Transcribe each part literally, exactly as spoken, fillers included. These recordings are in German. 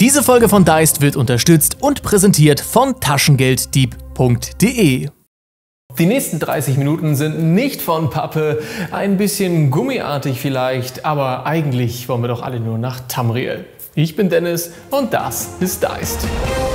Diese Folge von Deist wird unterstützt und präsentiert von Taschengelddieb punkt de. Die nächsten dreißig Minuten sind nicht von Pappe, ein bisschen gummiartig vielleicht, aber eigentlich wollen wir doch alle nur nach Tamriel. Ich bin Dennis und das ist Deist.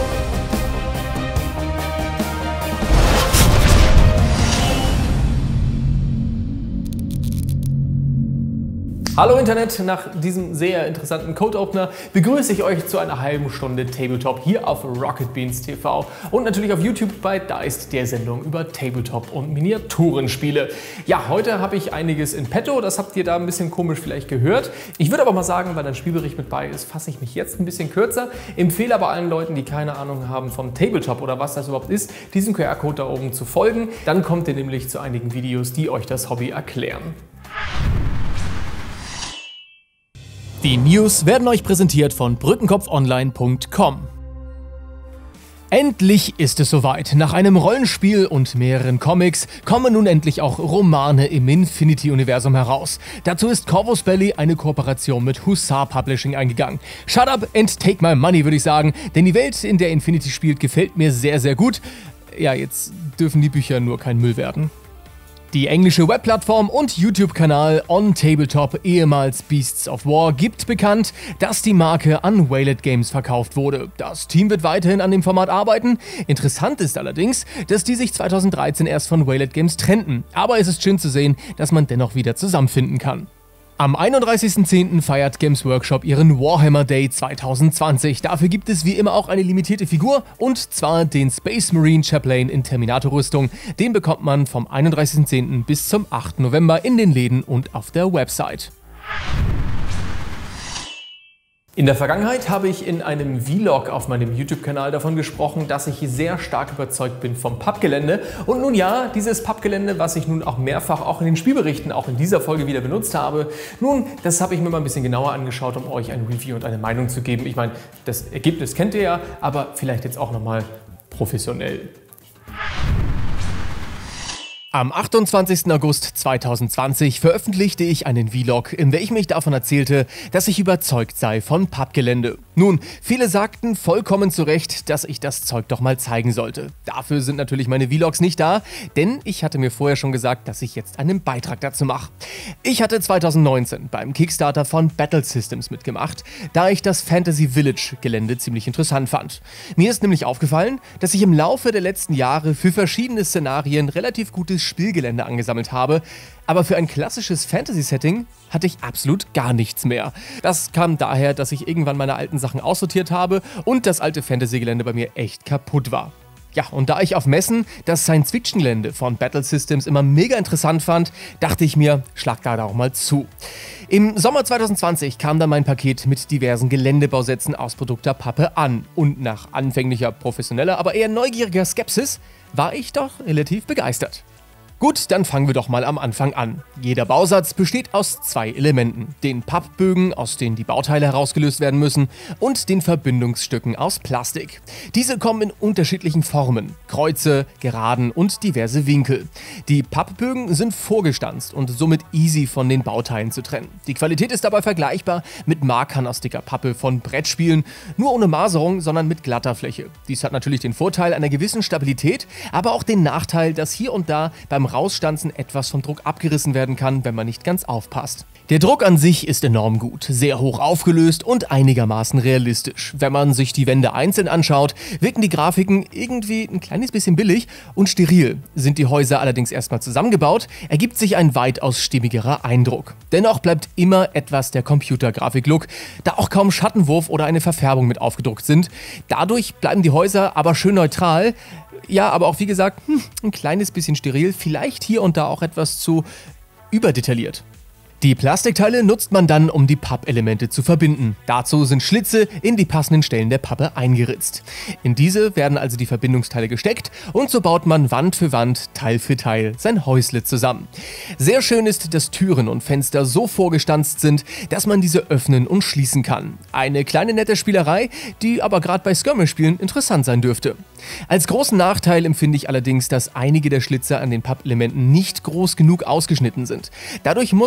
Hallo Internet, nach diesem sehr interessanten Code-Opener begrüße ich euch zu einer halben Stunde Tabletop hier auf Rocket Beans T V und natürlich auf YouTube bei Deist, der Sendung über Tabletop und Miniaturenspiele. Ja, heute habe ich einiges in petto, das habt ihr da ein bisschen komisch vielleicht gehört. Ich würde aber mal sagen, weil ein Spielbericht mit bei ist, fasse ich mich jetzt ein bisschen kürzer, empfehle aber allen Leuten, die keine Ahnung haben vom Tabletop oder was das überhaupt ist, diesen Q R-Code da oben zu folgen. Dann kommt ihr nämlich zu einigen Videos, die euch das Hobby erklären. Die News werden euch präsentiert von brückenkopf online punkt com. Endlich ist es soweit. Nach einem Rollenspiel und mehreren Comics kommen nun endlich auch Romane im Infinity-Universum heraus. Dazu ist Corvus Belli eine Kooperation mit Hussar Publishing eingegangen. Shut up and take my money, würde ich sagen, denn die Welt, in der Infinity spielt, gefällt mir sehr, sehr gut. Ja, jetzt dürfen die Bücher nur kein Müll werden. Die englische Webplattform und YouTube-Kanal On Tabletop, ehemals Beasts of War, gibt bekannt, dass die Marke an Waylet Games verkauft wurde. Das Team wird weiterhin an dem Format arbeiten. Interessant ist allerdings, dass die sich zweitausenddreizehn erst von Waylet Games trennten. Aber es ist schön zu sehen, dass man dennoch wieder zusammenfinden kann. Am einunddreißigsten zehnten feiert Games Workshop ihren Warhammer Day zweitausendzwanzig. Dafür gibt es wie immer auch eine limitierte Figur, und zwar den Space Marine Chaplain in Terminator-Rüstung. Den bekommt man vom einunddreißigsten zehnten bis zum achten November in den Läden und auf der Website. In der Vergangenheit habe ich in einem Vlog auf meinem YouTube-Kanal davon gesprochen, dass ich sehr stark überzeugt bin vom Pappgelände. Und nun ja, dieses Pappgelände, was ich nun auch mehrfach auch in den Spielberichten, auch in dieser Folge wieder benutzt habe, nun, das habe ich mir mal ein bisschen genauer angeschaut, um euch ein Review und eine Meinung zu geben. Ich meine, das Ergebnis kennt ihr ja, aber vielleicht jetzt auch nochmal professionell. Am achtundzwanzigsten August zweitausendzwanzig veröffentlichte ich einen Vlog, in welchem ich davon erzählte, dass ich überzeugt sei von Pappgelände. Nun, viele sagten vollkommen zu Recht, dass ich das Zeug doch mal zeigen sollte. Dafür sind natürlich meine Vlogs nicht da, denn ich hatte mir vorher schon gesagt, dass ich jetzt einen Beitrag dazu mache. Ich hatte zweitausendneunzehn beim Kickstarter von Battle Systems mitgemacht, da ich das Fantasy Village Gelände ziemlich interessant fand. Mir ist nämlich aufgefallen, dass ich im Laufe der letzten Jahre für verschiedene Szenarien relativ gutes Spielgelände angesammelt habe, aber für ein klassisches Fantasy-Setting hatte ich absolut gar nichts mehr. Das kam daher, dass ich irgendwann meine alten Sachen aussortiert habe und das alte Fantasy-Gelände bei mir echt kaputt war. Ja, und da ich auf Messen das Science-Fiction-Gelände von Battle Systems immer mega interessant fand, dachte ich mir, schlag da auch mal zu. Im Sommer zweitausendzwanzig kam dann mein Paket mit diversen Geländebausätzen aus Produkter Pappe an. Und nach anfänglicher professioneller, aber eher neugieriger Skepsis war ich doch relativ begeistert. Gut, dann fangen wir doch mal am Anfang an. Jeder Bausatz besteht aus zwei Elementen: den Pappbögen, aus denen die Bauteile herausgelöst werden müssen, und den Verbindungsstücken aus Plastik. Diese kommen in unterschiedlichen Formen: Kreuze, Geraden und diverse Winkel. Die Pappbögen sind vorgestanzt und somit easy von den Bauteilen zu trennen. Die Qualität ist dabei vergleichbar mit Markern aus dicker Pappe von Brettspielen, nur ohne Maserung, sondern mit glatter Fläche. Dies hat natürlich den Vorteil einer gewissen Stabilität, aber auch den Nachteil, dass hier und da beim Rausstanzen etwas vom Druck abgerissen werden kann, wenn man nicht ganz aufpasst. Der Druck an sich ist enorm gut, sehr hoch aufgelöst und einigermaßen realistisch. Wenn man sich die Wände einzeln anschaut, wirken die Grafiken irgendwie ein kleines bisschen billig und steril. Sind die Häuser allerdings erstmal zusammengebaut, ergibt sich ein weitaus stimmigerer Eindruck. Dennoch bleibt immer etwas der Computergrafik-Look, da auch kaum Schattenwurf oder eine Verfärbung mit aufgedruckt sind. Dadurch bleiben die Häuser aber schön neutral. Ja, aber auch wie gesagt, hm, ein kleines bisschen steril, vielleicht hier und da auch etwas zu überdetailliert. Die Plastikteile nutzt man dann, um die Pappelemente zu verbinden. Dazu sind Schlitze in die passenden Stellen der Pappe eingeritzt. In diese werden also die Verbindungsteile gesteckt und so baut man Wand für Wand, Teil für Teil sein Häusle zusammen. Sehr schön ist, dass Türen und Fenster so vorgestanzt sind, dass man diese öffnen und schließen kann. Eine kleine nette Spielerei, die aber gerade bei Skirmish-Spielen interessant sein dürfte. Als großen Nachteil empfinde ich allerdings, dass einige der Schlitze an den Pappelementen nicht groß genug ausgeschnitten sind. Dadurch muss man manchmal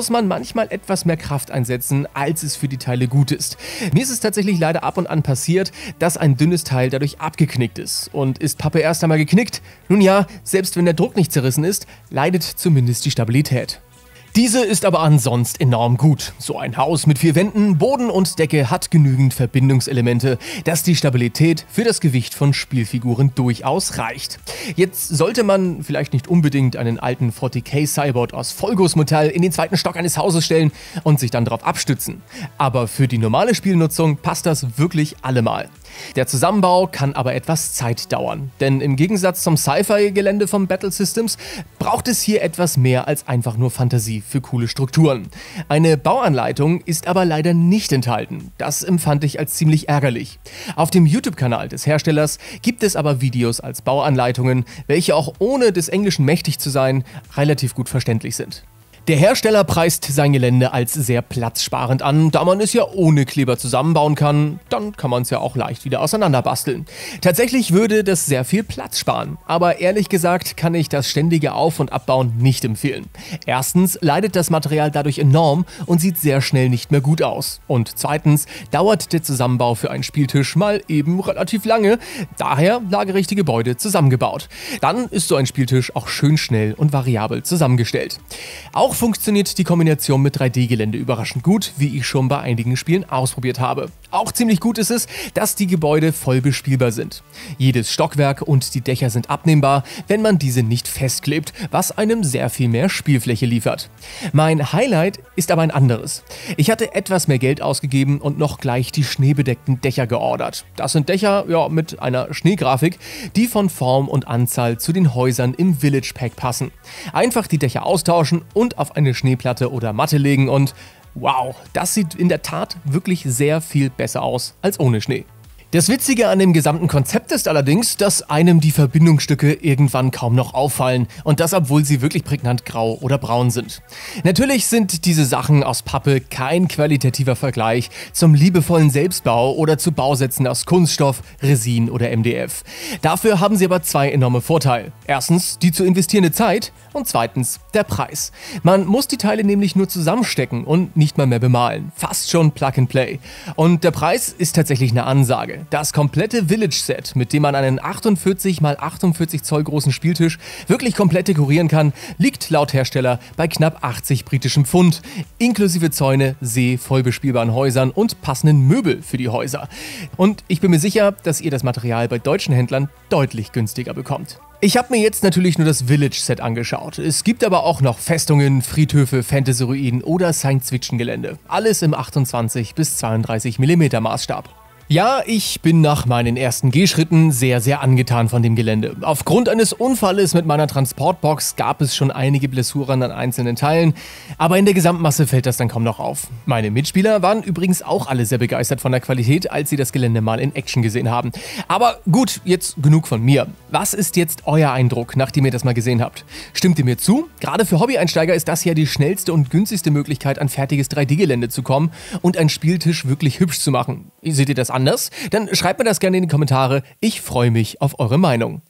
manchmal etwas mehr Kraft einsetzen, als es für die Teile gut ist. Mir ist es tatsächlich leider ab und an passiert, dass ein dünnes Teil dadurch abgeknickt ist. Und ist Pappe erst einmal geknickt? Nun ja, selbst wenn der Druck nicht zerrissen ist, leidet zumindest die Stabilität. Diese ist aber ansonsten enorm gut. So ein Haus mit vier Wänden, Boden und Decke hat genügend Verbindungselemente, dass die Stabilität für das Gewicht von Spielfiguren durchaus reicht. Jetzt sollte man vielleicht nicht unbedingt einen alten vierzig K Cyborg aus Vollgussmetall in den zweiten Stock eines Hauses stellen und sich dann darauf abstützen. Aber für die normale Spielnutzung passt das wirklich allemal. Der Zusammenbau kann aber etwas Zeit dauern, denn im Gegensatz zum Sci-Fi-Gelände von Battle Systems braucht es hier etwas mehr als einfach nur Fantasie für coole Strukturen. Eine Bauanleitung ist aber leider nicht enthalten. Das empfand ich als ziemlich ärgerlich. Auf dem YouTube-Kanal des Herstellers gibt es aber Videos als Bauanleitungen, welche auch ohne des Englischen mächtig zu sein, relativ gut verständlich sind. Der Hersteller preist sein Gelände als sehr platzsparend an, da man es ja ohne Kleber zusammenbauen kann, dann kann man es ja auch leicht wieder auseinanderbasteln. Tatsächlich würde das sehr viel Platz sparen, aber ehrlich gesagt kann ich das ständige Auf- und Abbauen nicht empfehlen. Erstens leidet das Material dadurch enorm und sieht sehr schnell nicht mehr gut aus. Und zweitens dauert der Zusammenbau für einen Spieltisch mal eben relativ lange, daher lagere ich die Gebäude zusammengebaut. Dann ist so ein Spieltisch auch schön schnell und variabel zusammengestellt. Auch funktioniert die Kombination mit drei D-Gelände überraschend gut, wie ich schon bei einigen Spielen ausprobiert habe. Auch ziemlich gut ist es, dass die Gebäude voll bespielbar sind. Jedes Stockwerk und die Dächer sind abnehmbar, wenn man diese nicht festklebt, was einem sehr viel mehr Spielfläche liefert. Mein Highlight ist aber ein anderes. Ich hatte etwas mehr Geld ausgegeben und noch gleich die schneebedeckten Dächer geordert. Das sind Dächer ja, mit einer Schneegrafik, die von Form und Anzahl zu den Häusern im Village Pack passen. Einfach die Dächer austauschen und auf eine Schneeplatte oder Matte legen und wow, das sieht in der Tat wirklich sehr viel besser aus als ohne Schnee. Das Witzige an dem gesamten Konzept ist allerdings, dass einem die Verbindungsstücke irgendwann kaum noch auffallen und das, obwohl sie wirklich prägnant grau oder braun sind. Natürlich sind diese Sachen aus Pappe kein qualitativer Vergleich zum liebevollen Selbstbau oder zu Bausätzen aus Kunststoff, Resin oder M D F. Dafür haben sie aber zwei enorme Vorteile. Erstens die zu investierende Zeit und zweitens der Preis. Man muss die Teile nämlich nur zusammenstecken und nicht mal mehr bemalen. Fast schon Plug and Play. Und der Preis ist tatsächlich eine Ansage. Das komplette Village-Set, mit dem man einen achtundvierzig mal achtundvierzig Zoll großen Spieltisch wirklich komplett dekorieren kann, liegt laut Hersteller bei knapp achtzig britischen Pfund, inklusive Zäune, See, voll bespielbaren Häusern und passenden Möbel für die Häuser. Und ich bin mir sicher, dass ihr das Material bei deutschen Händlern deutlich günstiger bekommt. Ich habe mir jetzt natürlich nur das Village-Set angeschaut. Es gibt aber auch noch Festungen, Friedhöfe, Fantasy-Ruinen oder Science-Fiction-Gelände. Alles im achtundzwanzig bis zweiunddreißig Millimeter Maßstab. Ja, ich bin nach meinen ersten Gehschritten sehr, sehr angetan von dem Gelände. Aufgrund eines Unfalles mit meiner Transportbox gab es schon einige Blessuren an einzelnen Teilen, aber in der Gesamtmasse fällt das dann kaum noch auf. Meine Mitspieler waren übrigens auch alle sehr begeistert von der Qualität, als sie das Gelände mal in Action gesehen haben. Aber gut, jetzt genug von mir. Was ist jetzt euer Eindruck, nachdem ihr das mal gesehen habt? Stimmt ihr mir zu? Gerade für Hobby-Einsteiger ist das ja die schnellste und günstigste Möglichkeit, an fertiges drei D-Gelände zu kommen und einen Spieltisch wirklich hübsch zu machen. Seht ihr das anders? Dann schreibt mir das gerne in die Kommentare. Ich freue mich auf eure Meinung.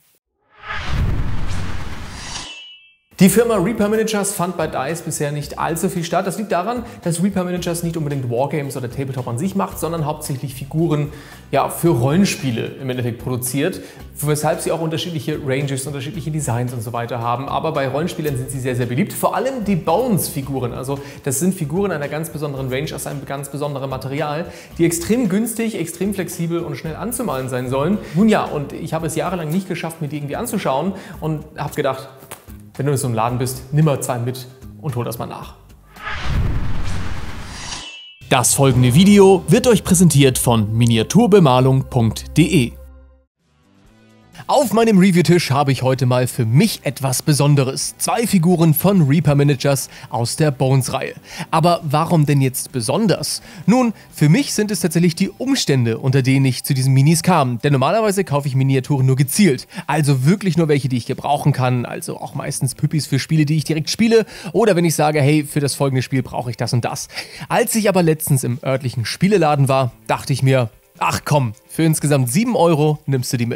Die Firma Reaper Miniatures fand bei DICE bisher nicht allzu viel statt. Das liegt daran, dass Reaper Miniatures nicht unbedingt Wargames oder Tabletop an sich macht, sondern hauptsächlich Figuren ja, für Rollenspiele im Endeffekt produziert, weshalb sie auch unterschiedliche Ranges, unterschiedliche Designs und so weiter haben. Aber bei Rollenspielern sind sie sehr, sehr beliebt. Vor allem die Bones-Figuren. Also das sind Figuren einer ganz besonderen Range aus einem ganz besonderen Material, die extrem günstig, extrem flexibel und schnell anzumalen sein sollen. Nun ja, und ich habe es jahrelang nicht geschafft, mir die irgendwie anzuschauen und habe gedacht, wenn du in so einem Laden bist, nimm mal zwei mit und hol das mal nach. Das folgende Video wird euch präsentiert von miniaturbemalung punkt de. Auf meinem Review-Tisch habe ich heute mal für mich etwas Besonderes. Zwei Figuren von Reaper Miniatures aus der Bones-Reihe. Aber warum denn jetzt besonders? Nun, für mich sind es tatsächlich die Umstände, unter denen ich zu diesen Minis kam. Denn normalerweise kaufe ich Miniaturen nur gezielt. Also wirklich nur welche, die ich gebrauchen kann. Also auch meistens Püppis für Spiele, die ich direkt spiele. Oder wenn ich sage, hey, für das folgende Spiel brauche ich das und das. Als ich aber letztens im örtlichen Spieleladen war, dachte ich mir, ach komm, für insgesamt sieben Euro nimmst du die mit.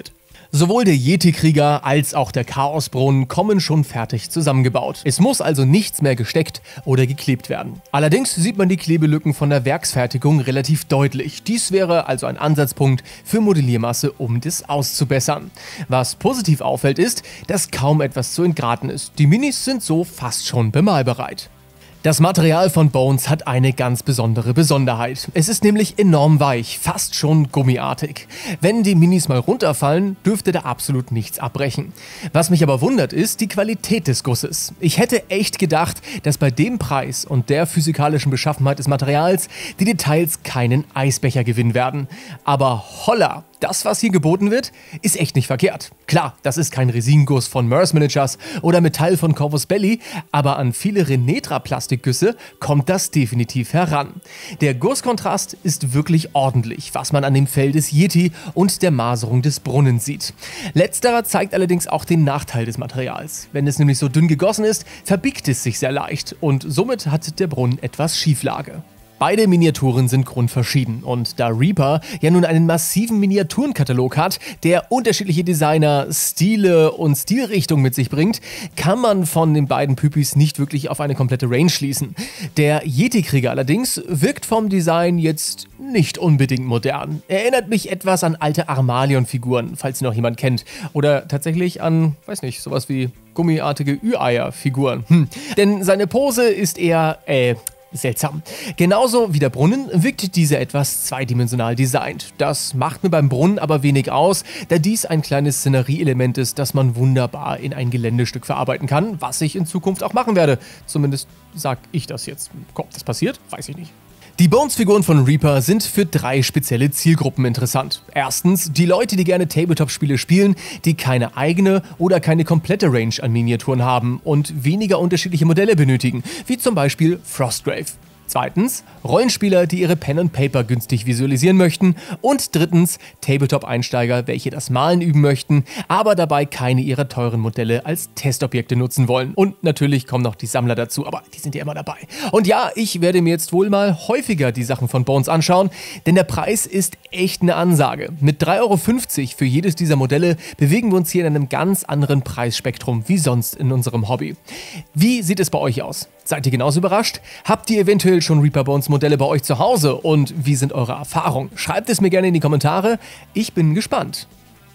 Sowohl der Yeti-Krieger als auch der Chaosbrunnen kommen schon fertig zusammengebaut. Es muss also nichts mehr gesteckt oder geklebt werden. Allerdings sieht man die Klebelücken von der Werksfertigung relativ deutlich. Dies wäre also ein Ansatzpunkt für Modelliermasse, um das auszubessern. Was positiv auffällt ist, dass kaum etwas zu entgraten ist. Die Minis sind so fast schon bemalbereit. Das Material von Bones hat eine ganz besondere Besonderheit. Es ist nämlich enorm weich, fast schon gummiartig. Wenn die Minis mal runterfallen, dürfte da absolut nichts abbrechen. Was mich aber wundert, ist die Qualität des Gusses. Ich hätte echt gedacht, dass bei dem Preis und der physikalischen Beschaffenheit des Materials die Details keinen Eisbecher gewinnen werden. Aber holla! Das, was hier geboten wird, ist echt nicht verkehrt. Klar, das ist kein Resinguss von Mers Miniatures oder Metall von Corvus Belli, aber an viele Renetra-Plastikgüsse kommt das definitiv heran. Der Gusskontrast ist wirklich ordentlich, was man an dem Fell des Yeti und der Maserung des Brunnens sieht. Letzterer zeigt allerdings auch den Nachteil des Materials. Wenn es nämlich so dünn gegossen ist, verbiegt es sich sehr leicht und somit hat der Brunnen etwas Schieflage. Beide Miniaturen sind grundverschieden und da Reaper ja nun einen massiven Miniaturenkatalog hat, der unterschiedliche Designer, Stile und Stilrichtungen mit sich bringt, kann man von den beiden Püpis nicht wirklich auf eine komplette Range schließen. Der Yeti-Krieger allerdings wirkt vom Design jetzt nicht unbedingt modern. Erinnert mich etwas an alte Armalion-Figuren, falls sie noch jemand kennt. Oder tatsächlich an, weiß nicht, sowas wie gummiartige Ü-Eier-Figuren. Hm. Denn seine Pose ist eher, äh, seltsam. Genauso wie der Brunnen wirkt dieser etwas zweidimensional designt. Das macht mir beim Brunnen aber wenig aus, da dies ein kleines Szenerie-Element ist, das man wunderbar in ein Geländestück verarbeiten kann, was ich in Zukunft auch machen werde. Zumindest sag ich das jetzt. Ob das passiert, weiß ich nicht. Die Bones-Figuren von Reaper sind für drei spezielle Zielgruppen interessant. Erstens die Leute, die gerne Tabletop-Spiele spielen, die keine eigene oder keine komplette Range an Miniaturen haben und weniger unterschiedliche Modelle benötigen, wie zum Beispiel Frostgrave. Zweitens Rollenspieler, die ihre Pen and Paper günstig visualisieren möchten. Und drittens Tabletop-Einsteiger, welche das Malen üben möchten, aber dabei keine ihrer teuren Modelle als Testobjekte nutzen wollen. Und natürlich kommen noch die Sammler dazu, aber die sind ja immer dabei. Und ja, ich werde mir jetzt wohl mal häufiger die Sachen von Bones anschauen, denn der Preis ist echt eine Ansage. Mit drei Euro fünfzig für jedes dieser Modelle bewegen wir uns hier in einem ganz anderen Preisspektrum wie sonst in unserem Hobby. Wie sieht es bei euch aus? Seid ihr genauso überrascht? Habt ihr eventuell schon Reaper Bones Modelle bei euch zu Hause? Und wie sind eure Erfahrungen? Schreibt es mir gerne in die Kommentare. Ich bin gespannt.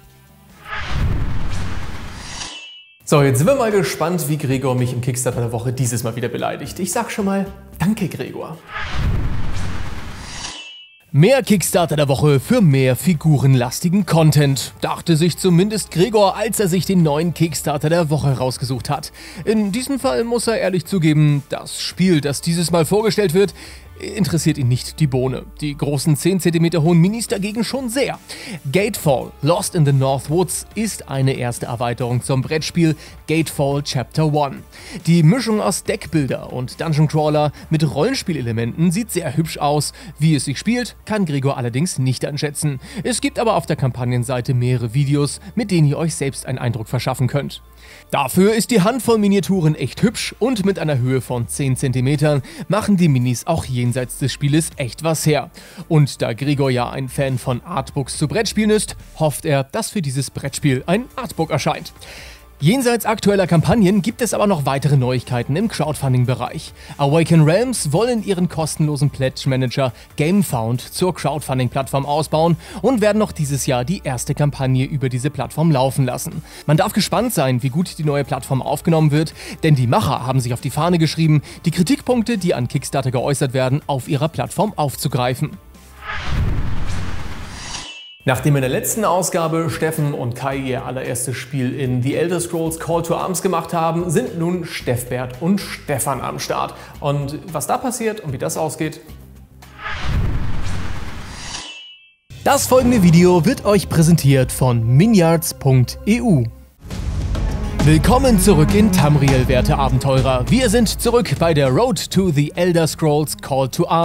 So, jetzt sind wir mal gespannt, wie Gregor mich im Kickstarter der Woche dieses Mal wieder beleidigt. Ich sag schon mal, danke Gregor. Mehr Kickstarter der Woche für mehr figurenlastigen Content, dachte sich zumindest Gregor, als er sich den neuen Kickstarter der Woche rausgesucht hat. In diesem Fall muss er ehrlich zugeben, das Spiel, das dieses Mal vorgestellt wird, interessiert ihn nicht die Bohne. Die großen zehn Zentimeter hohen Minis dagegen schon sehr. Gatefall Lost in the Northwoods ist eine erste Erweiterung zum Brettspiel Gatefall Chapter eins. Die Mischung aus Deckbilder und Dungeon Crawler mit Rollenspielelementen sieht sehr hübsch aus. Wie es sich spielt, kann Gregor allerdings nicht einschätzen. Es gibt aber auf der Kampagnenseite mehrere Videos, mit denen ihr euch selbst einen Eindruck verschaffen könnt. Dafür ist die Handvoll Miniaturen echt hübsch und mit einer Höhe von zehn Zentimetern machen die Minis auch jenseits des Spieles echt was her. Und da Gregor ja ein Fan von Artbooks zu Brettspielen ist, hofft er, dass für dieses Brettspiel ein Artbook erscheint. Jenseits aktueller Kampagnen gibt es aber noch weitere Neuigkeiten im Crowdfunding-Bereich. Awaken Realms wollen ihren kostenlosen Pledge-Manager GameFound zur Crowdfunding-Plattform ausbauen und werden noch dieses Jahr die erste Kampagne über diese Plattform laufen lassen. Man darf gespannt sein, wie gut die neue Plattform aufgenommen wird, denn die Macher haben sich auf die Fahne geschrieben, die Kritikpunkte, die an Kickstarter geäußert werden, auf ihrer Plattform aufzugreifen. Nachdem in der letzten Ausgabe Steffen und Kai ihr allererstes Spiel in The Elder Scrolls Call to Arms gemacht haben, sind nun Steffbert und Stefan am Start. Und was da passiert und wie das ausgeht? Das folgende Video wird euch präsentiert von Miniarts punkt e u. Willkommen zurück in Tamriel, werte Abenteurer. Wir sind zurück bei der Road to the Elder Scrolls Call to Arms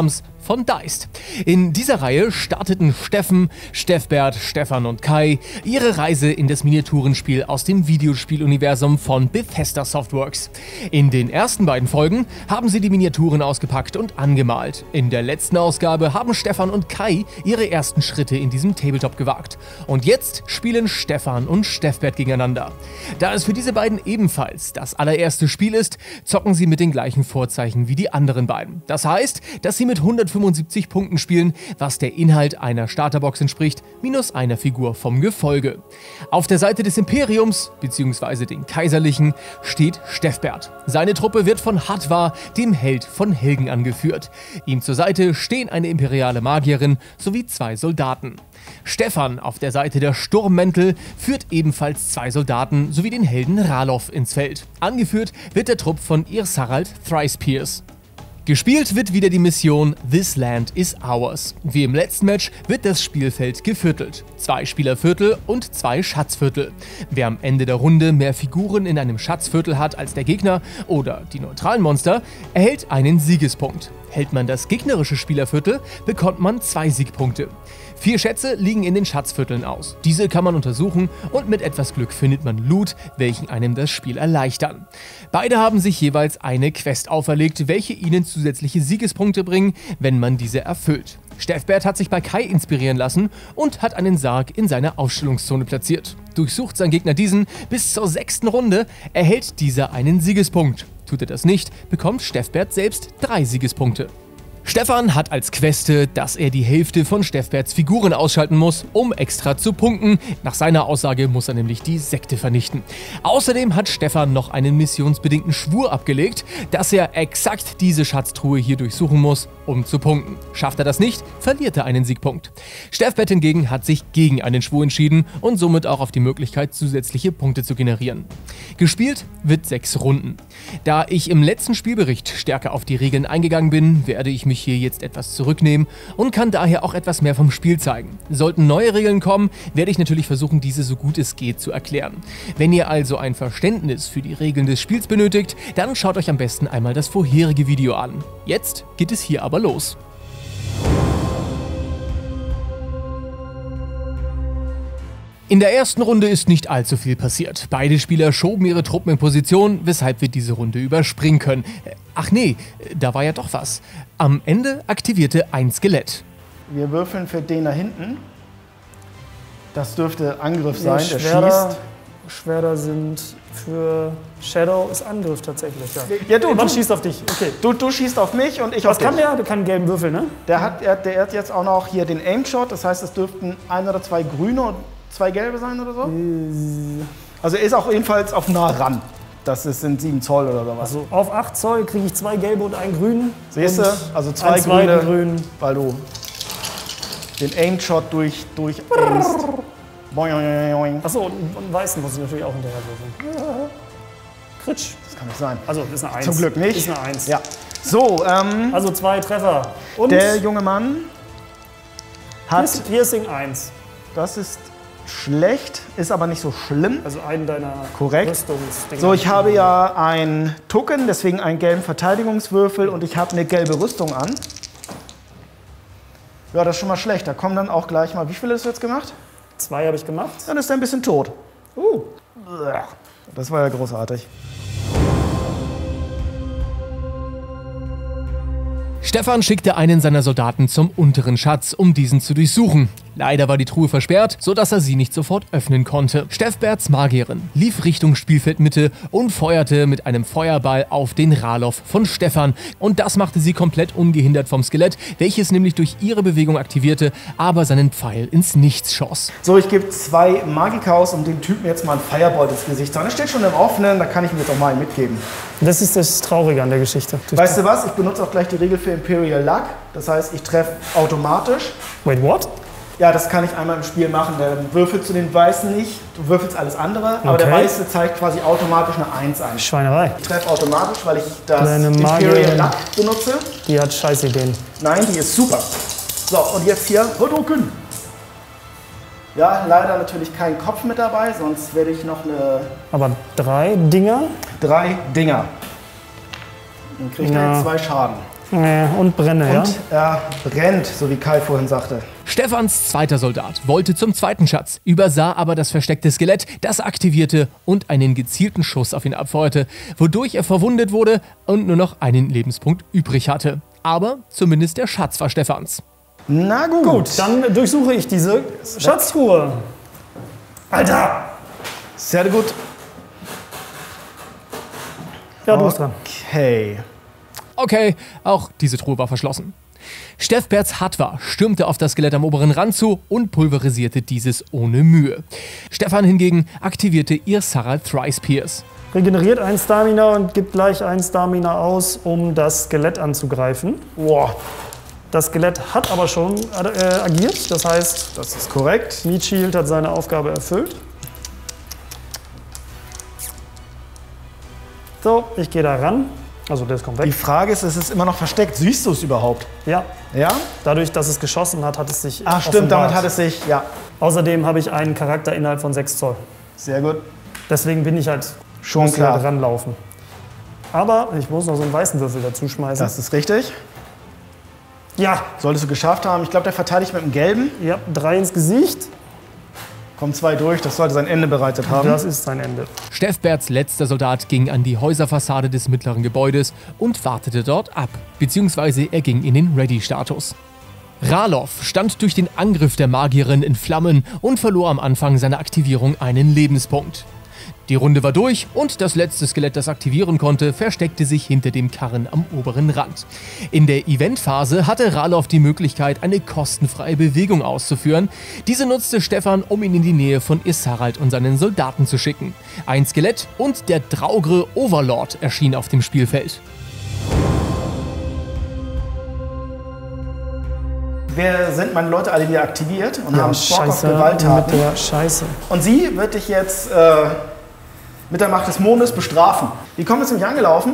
von Deist. In dieser Reihe starteten Steffen, Steffbert, Stefan und Kai ihre Reise in das Miniaturenspiel aus dem Videospieluniversum von Bethesda Softworks. In den ersten beiden Folgen haben sie die Miniaturen ausgepackt und angemalt. In der letzten Ausgabe haben Stefan und Kai ihre ersten Schritte in diesem Tabletop gewagt. Und jetzt spielen Stefan und Steffbert gegeneinander. Da es für diese beiden ebenfalls das allererste Spiel ist, zocken sie mit den gleichen Vorzeichen wie die anderen beiden. Das heißt, dass sie mit hundertfünfundsiebzig Punkten spielen, was der Inhalt einer Starterbox entspricht, minus einer Figur vom Gefolge. Auf der Seite des Imperiums, bzw. den Kaiserlichen, steht Steffbert. Seine Truppe wird von Hadvar, dem Held von Helgen, angeführt. Ihm zur Seite stehen eine imperiale Magierin sowie zwei Soldaten. Stefan auf der Seite der Sturmmäntel führt ebenfalls zwei Soldaten sowie den Helden Ralof ins Feld. Angeführt wird der Trupp von Irsarald Thrice-Pierce. Gespielt wird wieder die Mission This Land is Ours. Wie im letzten Match wird das Spielfeld geviertelt. Zwei Spielerviertel und zwei Schatzviertel. Wer am Ende der Runde mehr Figuren in einem Schatzviertel hat als der Gegner oder die neutralen Monster, erhält einen Siegespunkt. Hält man das gegnerische Spielerviertel, bekommt man zwei Siegpunkte. Vier Schätze liegen in den Schatzvierteln aus. Diese kann man untersuchen und mit etwas Glück findet man Loot, welchen einem das Spiel erleichtern. Beide haben sich jeweils eine Quest auferlegt, welche ihnen zusätzliche Siegespunkte bringen, wenn man diese erfüllt. Steffbert hat sich bei Kai inspirieren lassen und hat einen Sarg in seiner Ausstellungszone platziert. Durchsucht sein Gegner diesen bis zur sechsten Runde, erhält dieser einen Siegespunkt. Tut er das nicht, bekommt Steffbert selbst drei Siegespunkte. Stefan hat als Queste, dass er die Hälfte von Steffberts Figuren ausschalten muss, um extra zu punkten. Nach seiner Aussage muss er nämlich die Sekte vernichten. Außerdem hat Stefan noch einen missionsbedingten Schwur abgelegt, dass er exakt diese Schatztruhe hier durchsuchen muss, um zu punkten. Schafft er das nicht, verliert er einen Siegpunkt. Steffbert hingegen hat sich gegen einen Schwur entschieden und somit auch auf die Möglichkeit, zusätzliche Punkte zu generieren. Gespielt wird sechs Runden. Da ich im letzten Spielbericht stärker auf die Regeln eingegangen bin, werde ich mich hier jetzt etwas zurücknehmen und kann daher auch etwas mehr vom Spiel zeigen. Sollten neue Regeln kommen, werde ich natürlich versuchen, diese so gut es geht zu erklären. Wenn ihr also ein Verständnis für die Regeln des Spiels benötigt, dann schaut euch am besten einmal das vorherige Video an. Jetzt geht es hier aber los. In der ersten Runde ist nicht allzu viel passiert. Beide Spieler schoben ihre Truppen in Position, weshalb wir diese Runde überspringen können. Ach nee, da war ja doch was. Am Ende aktivierte ein Skelett. Wir würfeln für den da hinten. Das dürfte Angriff sein, Nee, der Schwerter, schießt. Schwerter sind für Shadow ist Angriff tatsächlich. Ja, Ja, du, Man du, schießt auf dich. Okay. du, du schießt auf mich und ich auf Was kann dich. der? Der kann einen gelben Würfel, ne? Der hat, der, der hat jetzt auch noch hier den Aim-Shot, das heißt, es dürften ein oder zwei grüne und zwei gelbe sein oder so. Also er ist auch jedenfalls auf nah ran. Das ist, sind sieben Zoll oder sowas. Also auf acht Zoll kriege ich zwei gelbe und einen grünen. Siehst du? Und Also zwei einen zweiten grüne, grünen. weil du den Aim-Shot durch, durch aimst. Boing. Achso, und einen weißen muss ich natürlich auch hinterher würfeln. Kritsch. Das kann nicht sein. Also ist eine eins. Zum Glück nicht. Ist eine eins. Ja. So, ähm, Also zwei Treffer. Und der junge Mann hat, Piercing eins. das ist schlecht, ist aber nicht so schlimm. Also einen deiner Korrekt. Rüstungsdinger. So, ich habe ja ein Token, deswegen einen gelben Verteidigungswürfel und ich habe eine gelbe Rüstung an. Ja, das ist schon mal schlecht. Da kommen dann auch gleich mal, wie viele hast du jetzt gemacht? Zwei habe ich gemacht. Dann ist er ein bisschen tot. Uh. Das war ja großartig. Stefan schickte einen seiner Soldaten zum unteren Schatz, um diesen zu durchsuchen. Leider war die Truhe versperrt, sodass er sie nicht sofort öffnen konnte. Steffberts Magierin lief Richtung Spielfeldmitte und feuerte mit einem Feuerball auf den Ralof von Stefan. Und das machte sie komplett ungehindert vom Skelett, welches nämlich durch ihre Bewegung aktivierte, aber seinen Pfeil ins Nichts schoss. So, ich gebe zwei Magik aus, um dem Typen jetzt mal einen Firebolt ins Gesicht zu hauen. Er steht schon im Offenen, da kann ich ihm jetzt auch mal einen mitgeben. Das ist das Traurige an der Geschichte. Weißt du was? Ich benutze auch gleich die Regel für Imperial Luck. Das heißt, ich treffe automatisch. Wait, what? Ja, das kann ich einmal im Spiel machen. Dann würfelst du den Weißen nicht, du würfelst alles andere, aber Okay. der Weiße zeigt quasi automatisch eine eins ein. Schweinerei. Ich treffe automatisch, weil ich das Kleine Imperial Magierin. Luck benutze. Die hat scheiß Ideen. Nein, die ist super. So, und jetzt hier Hadouken. Ja, leider natürlich kein Kopf mit dabei, sonst werde ich noch eine Aber drei Dinger? drei Dinger. Dann kriegt er Ja. jetzt zwei Schaden. Äh, und brenne, ja? Und er brennt, so wie Kai vorhin sagte. Stefans zweiter Soldat wollte zum zweiten Schatz, übersah aber das versteckte Skelett, das aktivierte und einen gezielten Schuss auf ihn abfeuerte, wodurch er verwundet wurde und nur noch einen Lebenspunkt übrig hatte. Aber zumindest der Schatz war Stefans. Na gut. Gut, dann durchsuche ich diese Schatztruhe. Alter! Sehr gut. Ja, du bist dran. Okay. Okay, auch diese Truhe war verschlossen. Stefberts Hatwa stürmte auf das Skelett am oberen Rand zu und pulverisierte dieses ohne Mühe. Stefan hingegen aktivierte ihr Sarah Thrice Pierce. Regeneriert ein Stamina und gibt gleich ein Stamina aus, um das Skelett anzugreifen. Boah, Das Skelett hat aber schon äh, agiert, das heißt, das ist korrekt. Meat Shield hat seine Aufgabe erfüllt. So, ich gehe da ran. Also das kommt Die weg. Frage ist, es ist immer noch versteckt. Siehst du es überhaupt? Ja, Ja? dadurch, dass es geschossen hat, hat es sich Ach stimmt, offenbart. damit hat es sich, ja. Außerdem habe ich einen Charakter innerhalb von sechs Zoll. Sehr gut. Deswegen bin ich halt Schon muss klar. halt ranlaufen. Aber ich muss noch so einen weißen Würfel dazu schmeißen. Das ist richtig. Ja, Solltest du geschafft haben. Ich glaube, der verteidigt mit dem gelben. ja, drei ins Gesicht. Kommen zwei durch, das sollte sein Ende bereitet haben. Das ist sein Ende. Stefberts letzter Soldat ging an die Häuserfassade des mittleren Gebäudes und wartete dort ab, beziehungsweise er ging in den Ready-Status. Ralof stand durch den Angriff der Magierin in Flammen und verlor am Anfang seiner Aktivierung einen Lebenspunkt. Die Runde war durch und das letzte Skelett, das aktivieren konnte, versteckte sich hinter dem Karren am oberen Rand. In der Eventphase hatte Ralof die Möglichkeit, eine kostenfreie Bewegung auszuführen. Diese nutzte Stefan, um ihn in die Nähe von Isharald und seinen Soldaten zu schicken. Ein Skelett und der Draugre Overlord erschien auf dem Spielfeld. Wir sind meine Leute alle wieder aktiviert und Ja, haben Bock auf Scheiße mit Gewalttaten. der Scheiße. Und sie wird dich jetzt äh, mit der Macht des Mondes bestrafen. Die kommt jetzt nämlich angelaufen.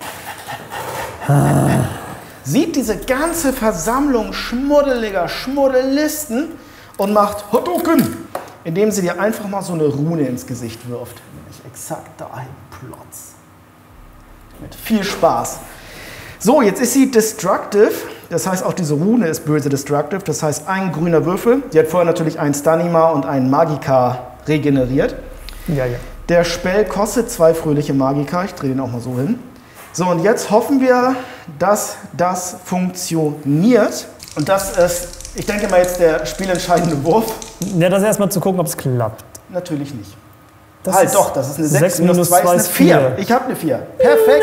Sieht diese ganze Versammlung schmuddeliger Schmuddelisten und macht Hotoken, indem sie dir einfach mal so eine Rune ins Gesicht wirft. Nämlich exakt dahin plotz. Mit viel Spaß. So, jetzt ist sie destructive. Das heißt, auch diese Rune ist böse destructive. Das heißt, ein grüner Würfel. Sie hat vorher natürlich einen Stunima und einen Magika regeneriert. Ja, ja. Der Spell kostet zwei fröhliche Magika. Ich drehe den auch mal so hin. So, und jetzt hoffen wir, dass das funktioniert. Und das ist, ich denke mal, jetzt der spielentscheidende Wurf. Ja, das erstmal zu gucken, ob es klappt. Natürlich nicht. Das halt ist doch, das ist eine sechs sechs minus minus zwei zwei ist ist eine vier. vier. Ich habe eine vier. Perfekt.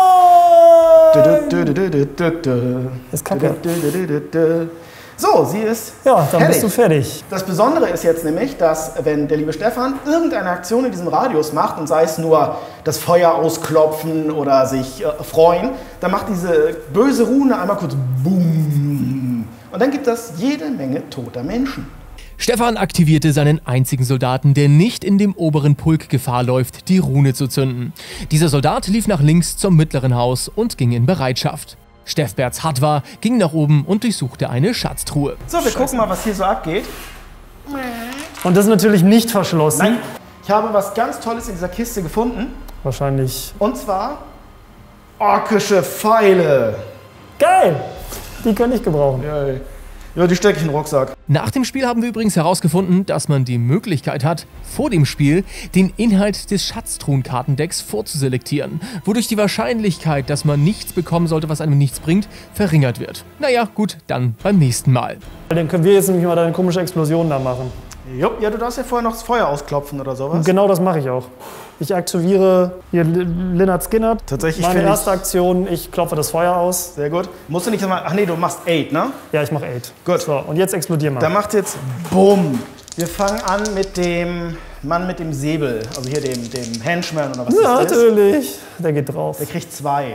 Ist kacke. So, sie ist Ja, dann fertig. bist du fertig. Das Besondere ist jetzt nämlich, dass wenn der liebe Stefan irgendeine Aktion in diesem Radius macht und sei es nur das Feuer ausklopfen oder sich äh, freuen, dann macht diese böse Rune einmal kurz Boom. Und dann gibt das jede Menge toter Menschen. Stefan aktivierte seinen einzigen Soldaten, der nicht in dem oberen Pulk Gefahr läuft, die Rune zu zünden. Dieser Soldat lief nach links zum mittleren Haus und ging in Bereitschaft. Stefberts Hatwa ging nach oben und durchsuchte eine Schatztruhe. So, wir gucken mal, was hier so abgeht. Und das ist natürlich nicht verschlossen. Nein, ich habe was ganz Tolles in dieser Kiste gefunden. Wahrscheinlich. Und zwar orkische Pfeile. Geil! Die kann ich gebrauchen. Ja, die stecke ich in den Rucksack. Nach dem Spiel haben wir übrigens herausgefunden, dass man die Möglichkeit hat, vor dem Spiel den Inhalt des Schatztruhenkartendecks vorzuselektieren, wodurch die Wahrscheinlichkeit, dass man nichts bekommen sollte, was einem nichts bringt, verringert wird. Naja, gut, dann beim nächsten Mal. Dann können wir jetzt nämlich mal deine komische Explosion da machen. Jupp, ja, du darfst ja vorher noch das Feuer ausklopfen oder sowas. Und genau das mache ich auch. Ich aktiviere hier Lynyrd Skynyrd. Tatsächlich Meine finde ich- erste Aktion, ich klopfe das Feuer aus. Sehr gut. Musst du nicht immer. Ach nee, du machst acht, ne? Ja, ich mache acht. Gut. So, und jetzt explodieren wir. Da macht jetzt Bumm. Wir fangen an mit dem Mann mit dem Säbel. Also hier dem, dem Henchman oder was Ja, das ist. natürlich. Der geht drauf. Der kriegt zwei.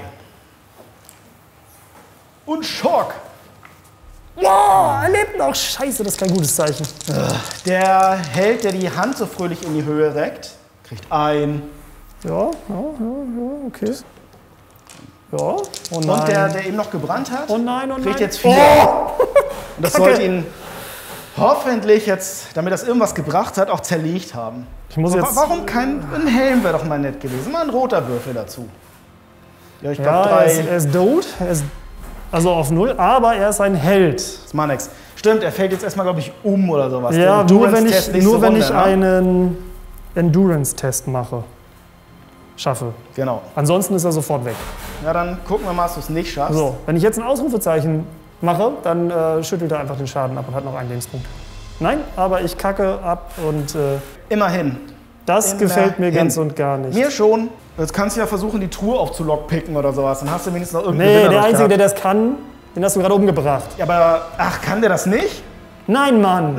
Und Schock. Wow, er lebt noch. Scheiße, das ist kein gutes Zeichen. Der Held, der die Hand so fröhlich in die Höhe reckt, kriegt ein. Ja, ja, ja, ja, okay. Ja, oh nein. Und der, der eben noch gebrannt hat, oh nein, oh nein. kriegt jetzt vier. Oh! Und das Kacke. sollte ihn hoffentlich jetzt, damit das irgendwas gebracht hat, auch zerlegt haben. Ich muss Aber jetzt. warum kein ein Helm wäre doch mal nett gewesen? Mal ein roter Würfel dazu. Ja, ich glaube Ja, er ist, drei. er ist tot. Er ist Also auf null, aber er ist ein Held. Das macht nix. Stimmt, er fällt jetzt erstmal, glaube ich, um oder sowas. Ja, nur wenn ich, nur wenn ich Runde, einen Endurance-Test mache. Schaffe. Genau. Ansonsten ist er sofort weg. Ja, dann gucken wir mal, dass du es nicht schaffst. So, wenn ich jetzt ein Ausrufezeichen mache, dann äh, schüttelt er einfach den Schaden ab und hat noch einen Lebenspunkt. Nein, aber ich kacke ab und äh, immerhin. Das gefällt mir ganz und gar nicht. Mir schon. Jetzt kannst du ja versuchen, die Truhe aufzulockpicken oder sowas. Dann hast du wenigstens noch irgendeinen Nee, der Einzige, der das kann, den hast du gerade umgebracht. Ja, aber, ach, kann der das nicht? Nein, Mann.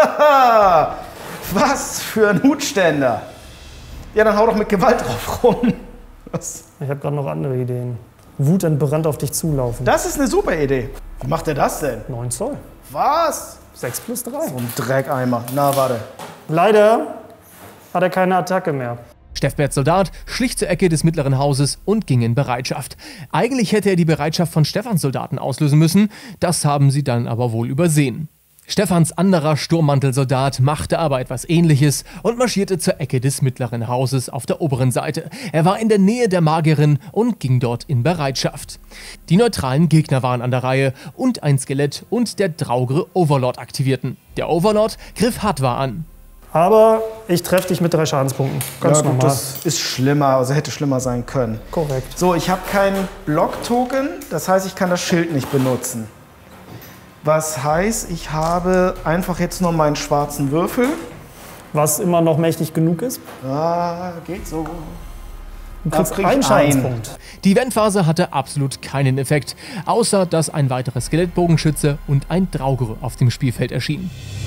Was für ein Hutständer. Ja, dann hau doch mit Gewalt drauf rum. Was? Ich habe gerade noch andere Ideen. Wutentbrannt auf dich zulaufen. Das ist eine super Idee. Wie macht er das denn? neun Zoll. Was? sechs plus drei. So ein Dreckeimer. Na, warte. Leider hat er keine Attacke mehr. Steffberts Soldat schlich zur Ecke des mittleren Hauses und ging in Bereitschaft. Eigentlich hätte er die Bereitschaft von Stefans Soldaten auslösen müssen, das haben sie dann aber wohl übersehen. Stefans anderer Sturmmantelsoldat machte aber etwas Ähnliches und marschierte zur Ecke des mittleren Hauses auf der oberen Seite. Er war in der Nähe der Magierin und ging dort in Bereitschaft. Die neutralen Gegner waren an der Reihe und ein Skelett und der Draugre Overlord aktivierten. Der Overlord griff Hatvar an. Aber ich treffe dich mit drei Schadenspunkten. Ganz ja, gut, normal. das ist schlimmer, also hätte schlimmer sein können. Korrekt. So, ich habe keinen Block-Token, das heißt, ich kann das Schild nicht benutzen. Was heißt, ich habe einfach jetzt nur meinen schwarzen Würfel. Was immer noch mächtig genug ist. Ah, geht so. Du kriegst einen Schadenspunkt. Die Eventphase hatte absolut keinen Effekt, außer dass ein weiterer Skelettbogenschütze und ein Draugre auf dem Spielfeld erschienen.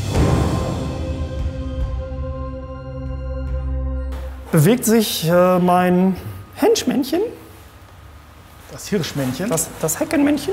Bewegt sich äh, mein Henchmännchen, Das Hirschmännchen. das, das Heckenmännchen.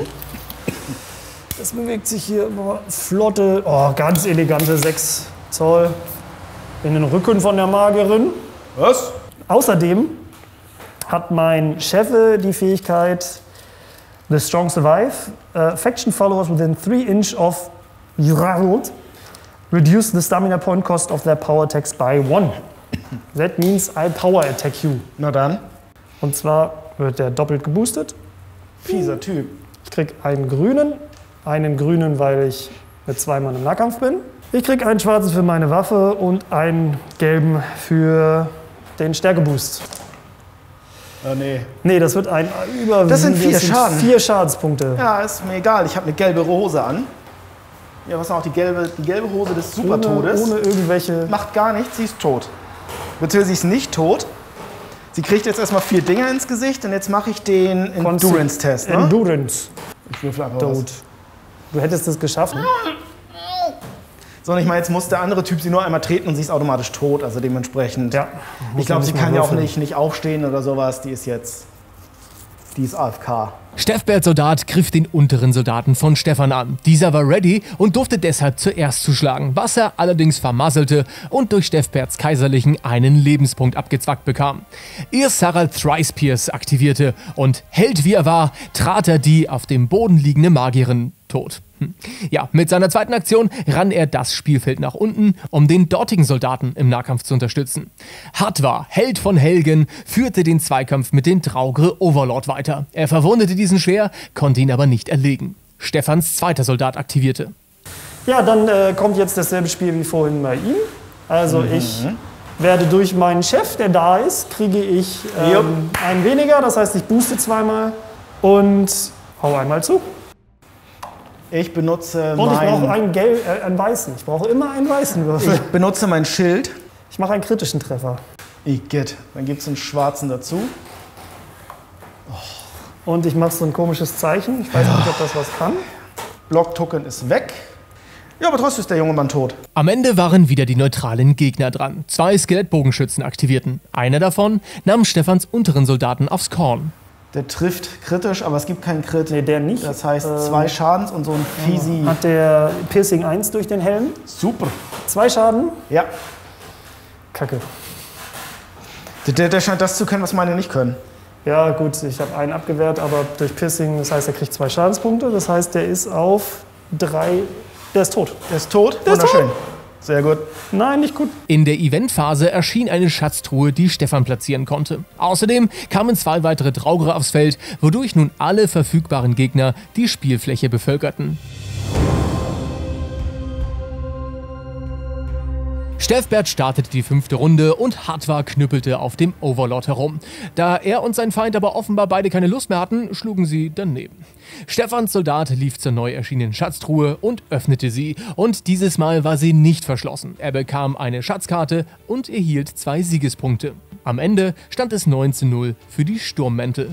Das bewegt sich hier über flotte, oh, ganz elegante sechs Zoll in den Rücken von der Magierin. Was? Außerdem hat mein Chef die Fähigkeit The Strong Survive. Uh, faction followers within three inch of Jurald reduce the stamina point cost of their power attacks by one. That means I power attack you. Na dann. Und zwar wird der doppelt geboostet. Fieser Typ. Ich krieg einen grünen, einen grünen, weil ich mit zwei Mann im Nahkampf bin. Ich krieg einen schwarzen für meine Waffe und einen gelben für den Stärkeboost. Ah, nee. Nee, das wird ein über. Das sind vier Schaden. Vier Schadenspunkte. Ja, ist mir egal. Ich habe eine gelbe Hose an. Ja, was noch? Die gelbe, die gelbe Hose des Supertodes. Ohne, ohne irgendwelche. Macht gar nichts, sie ist tot. Beziehungsweise sie ist nicht tot. Sie kriegt jetzt erstmal vier Dinger ins Gesicht und jetzt mache ich den Endurance-Test. Ne? Endurance. Ich würfel einfach Tot. was. Du hättest es geschafft. So, und ich meine, jetzt muss der andere Typ sie nur einmal treten und sie ist automatisch tot. Also dementsprechend. Ja. Ich glaube, sie kann ja auch nicht, nicht aufstehen oder sowas. Die ist jetzt. Die ist A F K. Steffberts Soldat griff den unteren Soldaten von Stefan an. Dieser war ready und durfte deshalb zuerst zuschlagen, was er allerdings vermasselte und durch Steffberts Kaiserlichen einen Lebenspunkt abgezwackt bekam. Erst Sarah Thrice Pierce aktivierte und, Held wie er war, trat er die auf dem Boden liegende Magierin tot. Ja, mit seiner zweiten Aktion rann er das Spielfeld nach unten, um den dortigen Soldaten im Nahkampf zu unterstützen. Hatvar, Held von Helgen, führte den Zweikampf mit dem Draugre Overlord weiter. Er verwundete diesen schwer, konnte ihn aber nicht erlegen. Stefans zweiter Soldat aktivierte. Ja, dann äh, kommt jetzt dasselbe Spiel wie vorhin bei ihm. Also Mhm. ich werde durch meinen Chef, der da ist, kriege ich ähm, einen weniger. Das heißt, ich booste zweimal und hau einmal zu. Ich benutze Und ich brauche mein, einen, Gel äh, einen weißen. Ich brauche immer einen weißen Würfel. ich benutze mein Schild. Ich mache einen kritischen Treffer. Igitt. Dann gibt es einen schwarzen dazu. Und ich mache so ein komisches Zeichen. Ich weiß nicht, ob das was kann. Block-Token ist weg. Ja, aber trotzdem ist der junge Mann tot. Am Ende waren wieder die neutralen Gegner dran. Zwei Skelettbogenschützen aktivierten. Einer davon nahm Stefans unteren Soldaten aufs Korn. Der trifft kritisch, aber es gibt keinen Crit. Nee, der nicht. Das heißt, Ähm, zwei Schadens und so ein Fiesi. Hat der Piercing eins durch den Helm. Super. Zwei Schaden. Ja. Kacke. Der, der scheint das zu können, was meine nicht können. Ja gut, ich habe einen abgewehrt, aber durch Piercing, das heißt, er kriegt zwei Schadenspunkte. Das heißt, der ist auf drei, der ist tot. Der ist tot. Der ist Wunderschön. tot. Sehr gut. Nein, nicht gut. In der Eventphase erschien eine Schatztruhe, die Stefan platzieren konnte. Außerdem kamen zwei weitere Draugre aufs Feld, wodurch nun alle verfügbaren Gegner die Spielfläche bevölkerten. Stefbert startete die fünfte Runde und Hatvar knüppelte auf dem Overlord herum. Da er und sein Feind aber offenbar beide keine Lust mehr hatten, schlugen sie daneben. Stefans Soldat lief zur neu erschienenen Schatztruhe und öffnete sie. Und dieses Mal war sie nicht verschlossen. Er bekam eine Schatzkarte und erhielt zwei Siegespunkte. Am Ende stand es neun zu null für die Sturmmäntel.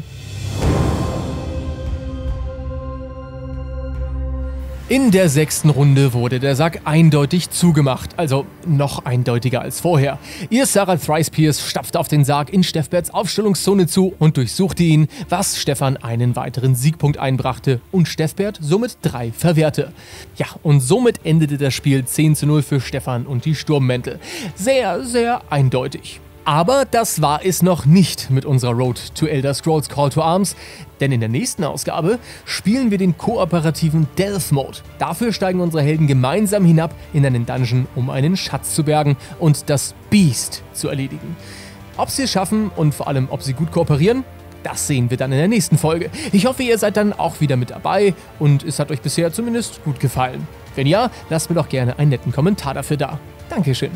In der sechsten Runde wurde der Sack eindeutig zugemacht, also noch eindeutiger als vorher. Ysara Thrice Pierce stapfte auf den Sarg in Stefberts Aufstellungszone zu und durchsuchte ihn, was Stefan einen weiteren Siegpunkt einbrachte und Stefbert somit drei verwehrte. Ja, und somit endete das Spiel zehn zu null für Stefan und die Sturmmäntel. Sehr, sehr eindeutig. Aber das war es noch nicht mit unserer Road to Elder Scrolls Call to Arms, denn in der nächsten Ausgabe spielen wir den kooperativen Delve Mode. Dafür steigen unsere Helden gemeinsam hinab in einen Dungeon, um einen Schatz zu bergen und das Beast zu erledigen. Ob sie es schaffen und vor allem, ob sie gut kooperieren, das sehen wir dann in der nächsten Folge. Ich hoffe, ihr seid dann auch wieder mit dabei und es hat euch bisher zumindest gut gefallen. Wenn ja, lasst mir doch gerne einen netten Kommentar dafür da. Dankeschön.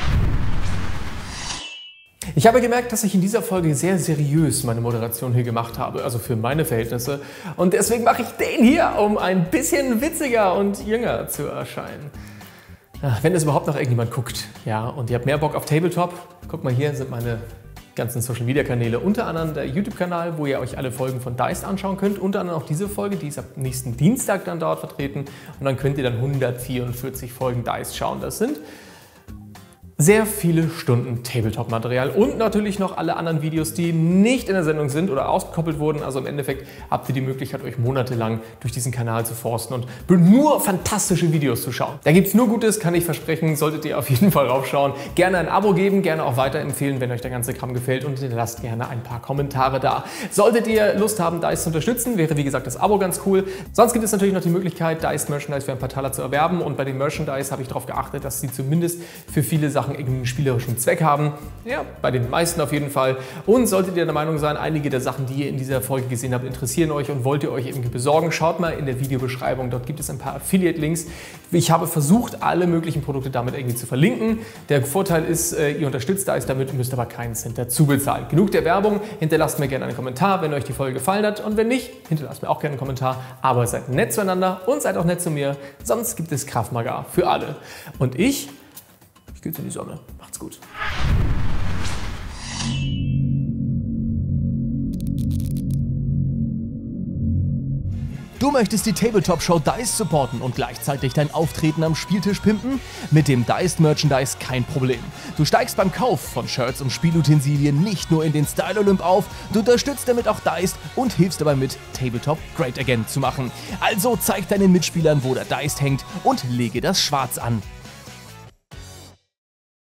Ich habe gemerkt, dass ich in dieser Folge sehr seriös meine Moderation hier gemacht habe, also für meine Verhältnisse. Und deswegen mache ich den hier, um ein bisschen witziger und jünger zu erscheinen. Ach, wenn es überhaupt noch irgendjemand guckt, ja, und ihr habt mehr Bock auf Tabletop, guckt mal, hier sind meine ganzen Social-Media-Kanäle, unter anderem der YouTube-Kanal, wo ihr euch alle Folgen von Diced anschauen könnt, unter anderem auch diese Folge, die ist ab nächsten Dienstag dann dort vertreten und dann könnt ihr dann hundertvierundvierzig Folgen Diced schauen. Das sind sehr viele Stunden Tabletop-Material und natürlich noch alle anderen Videos, die nicht in der Sendung sind oder ausgekoppelt wurden. Also im Endeffekt habt ihr die Möglichkeit, euch monatelang durch diesen Kanal zu forsten und nur fantastische Videos zu schauen. Da gibt es nur Gutes, kann ich versprechen, solltet ihr auf jeden Fall raufschauen. Gerne ein Abo geben, gerne auch weiterempfehlen, wenn euch der ganze Kram gefällt und lasst gerne ein paar Kommentare da. Solltet ihr Lust haben, Diced zu unterstützen, wäre wie gesagt das Abo ganz cool. Sonst gibt es natürlich noch die Möglichkeit, Diced Merchandise für ein paar Taler zu erwerben und bei den Merchandise habe ich darauf geachtet, dass sie zumindest für viele Sachen irgendeinen spielerischen Zweck haben. Ja, bei den meisten auf jeden Fall. Und solltet ihr der Meinung sein, einige der Sachen, die ihr in dieser Folge gesehen habt, interessieren euch und wollt ihr euch irgendwie besorgen, schaut mal in der Videobeschreibung. Dort gibt es ein paar Affiliate-Links. Ich habe versucht, alle möglichen Produkte damit irgendwie zu verlinken. Der Vorteil ist, ihr unterstützt Diced damit, müsst aber keinen Cent dazu bezahlen. Genug der Werbung. Hinterlasst mir gerne einen Kommentar, wenn euch die Folge gefallen hat. Und wenn nicht, hinterlasst mir auch gerne einen Kommentar. Aber seid nett zueinander und seid auch nett zu mir. Sonst gibt es Krav Maga für alle. Und ich Ich gehe jetzt in die Sonne. Macht's gut. Du möchtest die Tabletop-Show Diced supporten und gleichzeitig dein Auftreten am Spieltisch pimpen? Mit dem Diced Merchandise kein Problem. Du steigst beim Kauf von Shirts und Spielutensilien nicht nur in den Style Olymp auf, du unterstützt damit auch Diced und hilfst dabei mit, Tabletop great again zu machen. Also zeig deinen Mitspielern, wo der Diced hängt und lege das Schwarz an.